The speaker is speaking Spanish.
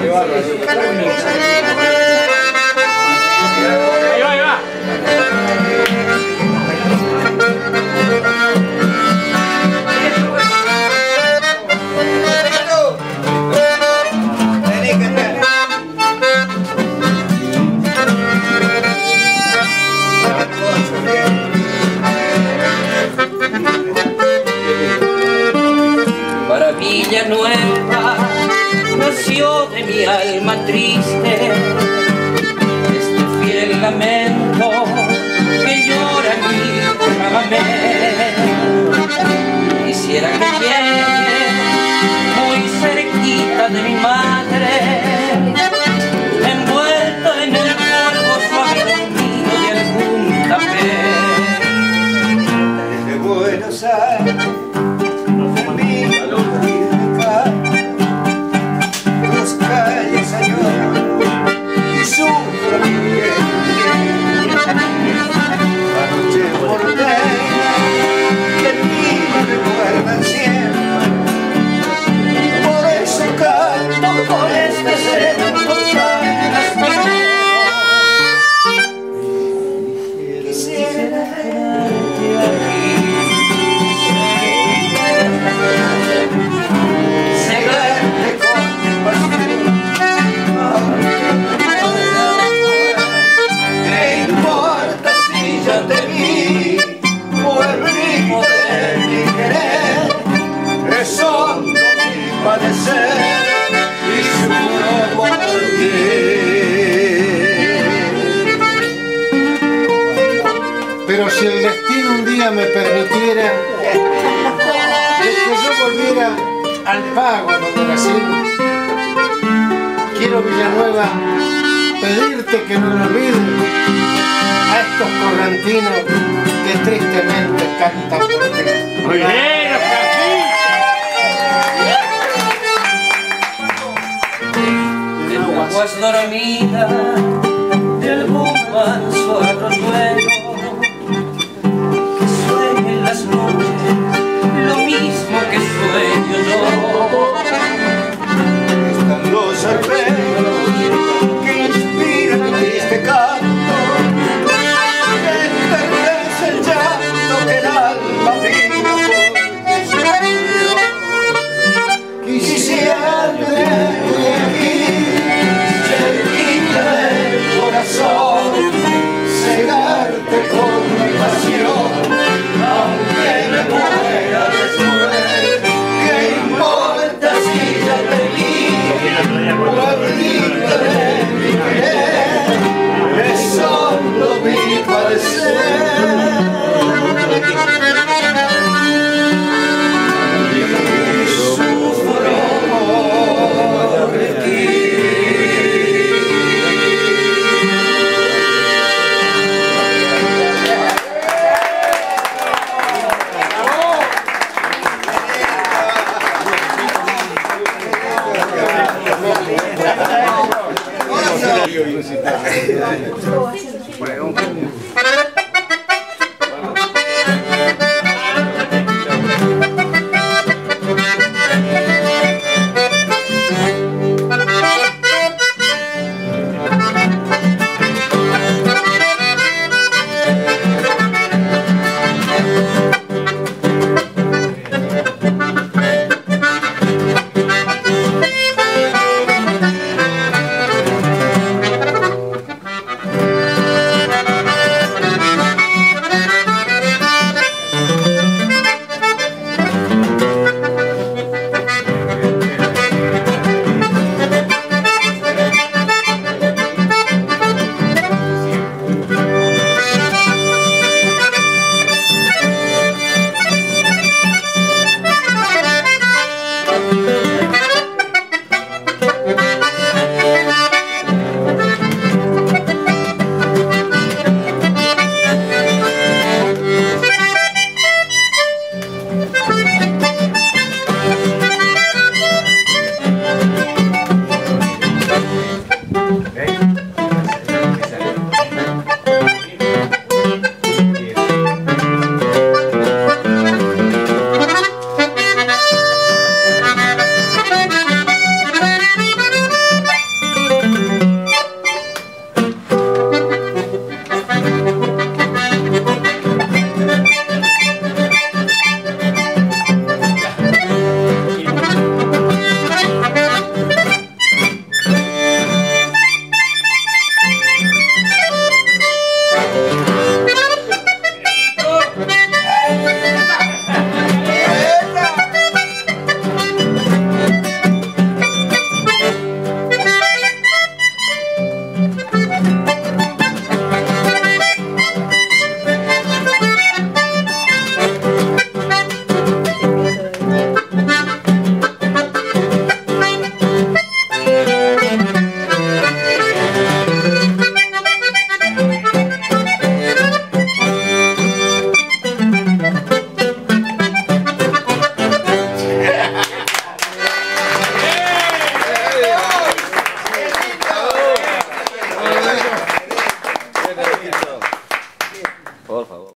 va. Para Villanueva nació de mi alma triste este fiel lamento que llora mi chamamé. Quisiera que llegue muy cerquita de mi madre, envuelta en el polvo suave dormido de algún tapé. Desde Buenos Aires Pero si el destino un día me permitiera de que yo volviera al pago donde nací, quiero, Villanueva, pedirte que no lo olvides a estos correntinos que tristemente cantan por ti. Muy bien, En aguas dormidas de algún manso arroyuelo, que sueñen las noches lo mismo que sueño yo. Están los arpelos que inspiran el triste canto, que enternece el llanto que el alma vino. Quisiera tenerte aquí, cerquita del corazón, cegarte con mi pasión, aunque me muera después. ¿Qué importa si ya te vi, pueblito de mi querer? Es solo mi padecer. Por favor.